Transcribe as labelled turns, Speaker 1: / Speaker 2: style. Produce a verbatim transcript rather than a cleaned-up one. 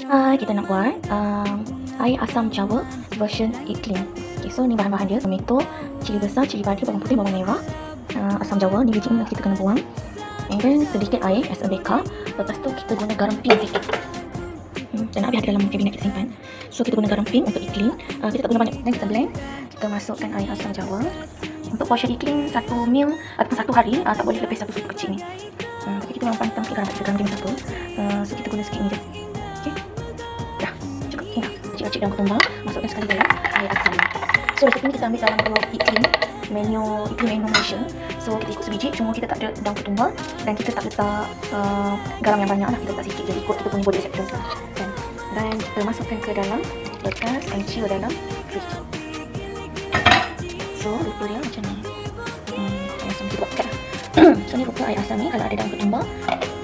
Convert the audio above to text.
Speaker 1: Hai, kita nak buat um, air asam Jawa version iklim. Okay, so ni bahan-bahan dia: tomato, cili besar, cili padi, bawang putih, bawang merah, uh, asam Jawa. Ni biji ni kita kena buang. And then sedikit air as a backup. Lepas tu kita guna garam pink sikit. Hmm, dan nak habis dalam kabinet kita simpan. So kita guna garam pink untuk iklim. Uh, kita tak guna banyak. Dan kita blend. Kita masukkan air asam Jawa. Untuk portion iklim satu mil ataupun satu hari, uh, tak boleh lebih satu sudu kecil ni. Uh, tapi kita memang pantang sikit garam, kita garam dia satu. Uh, so kita guna sikit ni je. Okay. Dah, cukup. Tinggal cik-cik dalam ketumbar. Masukkan sekali dalam air asam ni. So resep ni kita ambil dalam blog iklim, menu iklim menu Malaysia. So kita ikut sebiji, cuma kita tak ada daun ketumbar dan kita tak letak uh, garam yang banyak lah, kita letak sikit je ikut kita punya body acceptance lah. Dan, dan kita masukkan ke dalam bekas and chill dalam fridge. So rupa dia macam ni. Hmm, asam kita buat kat. So ni rupa air asam ni kalau ada daun ketumbar.